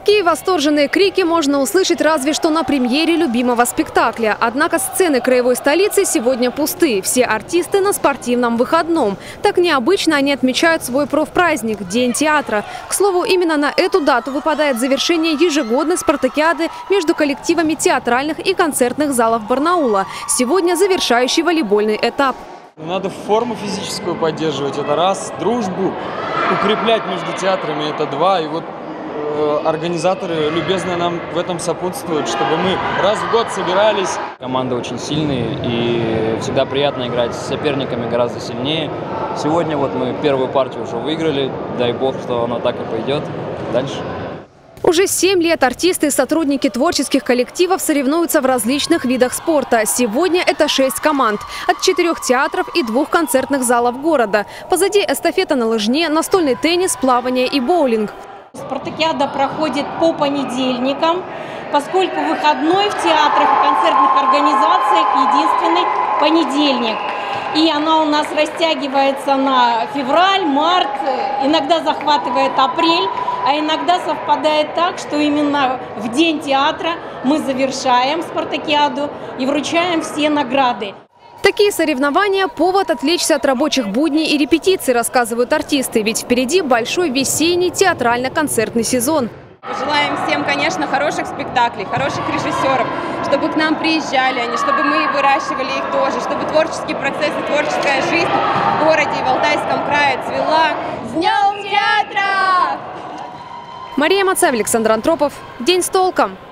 Такие восторженные крики можно услышать разве что на премьере любимого спектакля. Однако сцены краевой столицы сегодня пусты. Все артисты на спортивном выходном. Так необычно они отмечают свой профпраздник – День театра. К слову, именно на эту дату выпадает завершение ежегодной спартакиады между коллективами театральных и концертных залов Барнаула. Сегодня завершающий волейбольный этап. Надо форму физическую поддерживать, это раз. Дружбу укреплять между театрами, это два. И вот организаторы любезно нам в этом сопутствуют, чтобы мы раз в год собирались. Команда очень сильная и всегда приятно играть с соперниками гораздо сильнее. Сегодня вот мы первую партию уже выиграли, дай бог, что оно так и пойдет дальше. Уже 7 лет артисты и сотрудники творческих коллективов соревнуются в различных видах спорта. Сегодня это 6 команд от 4 театров и 2 концертных залов города. Позади эстафета на лыжне, настольный теннис, плавание и боулинг. Спартакиада проходит по понедельникам, поскольку выходной в театрах и концертных организациях единственный понедельник. И она у нас растягивается на февраль, март, иногда захватывает апрель, а иногда совпадает так, что именно в день театра мы завершаем спартакиаду и вручаем все награды. Такие соревнования – повод отвлечься от рабочих будней и репетиций, рассказывают артисты. Ведь впереди большой весенний театрально-концертный сезон. Желаем всем, конечно, хороших спектаклей, хороших режиссеров, чтобы к нам приезжали они, чтобы мы выращивали их тоже, чтобы творческий процесс и творческая жизнь в городе и в Алтайском крае цвела. С Днем театра! Мария Мацаева, Александр Антропов. День с толком.